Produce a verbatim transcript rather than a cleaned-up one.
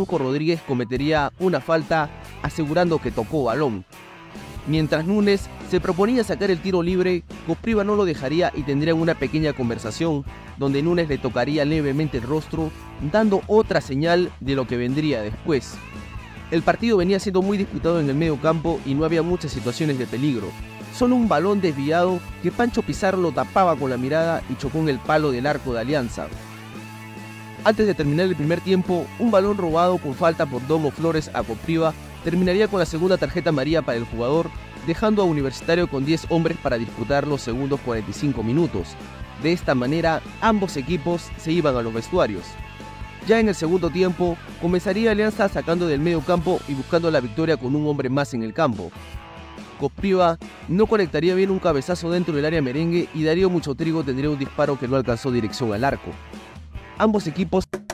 Franco Rodríguez cometería una falta asegurando que tocó balón. Mientras Núñez se proponía sacar el tiro libre, Copriva no lo dejaría y tendrían una pequeña conversación donde Núñez le tocaría levemente el rostro, dando otra señal de lo que vendría después. El partido venía siendo muy disputado en el medio campo y no había muchas situaciones de peligro. Solo un balón desviado que Pancho Pizarro lo tapaba con la mirada y chocó en el palo del arco de Alianza. Antes de terminar el primer tiempo, un balón robado con falta por Domo Flores a Copriva terminaría con la segunda tarjeta amarilla para el jugador, dejando a Universitario con diez hombres para disputar los segundos cuarenta y cinco minutos. De esta manera, ambos equipos se iban a los vestuarios. Ya en el segundo tiempo, comenzaría Alianza sacando del medio campo y buscando la victoria con un hombre más en el campo. Copriva no conectaría bien un cabezazo dentro del área merengue y Darío Muchotrigo tendría un disparo que no alcanzó dirección al arco. Ambos equipos